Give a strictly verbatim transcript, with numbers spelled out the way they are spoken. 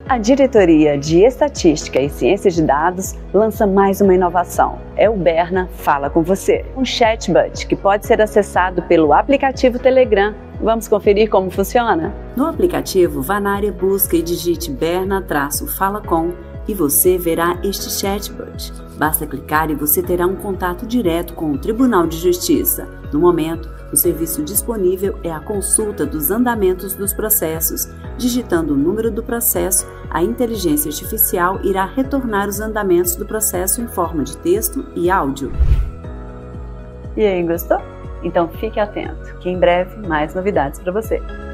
A Diretoria de Estatística e Ciência de Dados lança mais uma inovação. É o Berna Fala com Você, um chatbot que pode ser acessado pelo aplicativo Telegram. Vamos conferir como funciona? No aplicativo, vá na área Busca e digite Berna-Fala com e você verá este chatbot. Basta clicar e você terá um contato direto com o Tribunal de Justiça. No momento, o serviço disponível é a consulta dos andamentos dos processos. Digitando o número do processo, a inteligência artificial irá retornar os andamentos do processo em forma de texto e áudio. E aí, gostou? Então fique atento, que em breve mais novidades para você.